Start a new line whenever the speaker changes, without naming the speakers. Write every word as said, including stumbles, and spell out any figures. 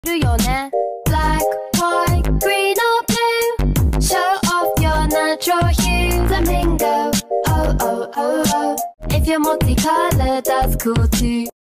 るよね Black, white, green or blue Show off your natural hue Flamingo, oh oh oh oh If you're multicolored, that's cool too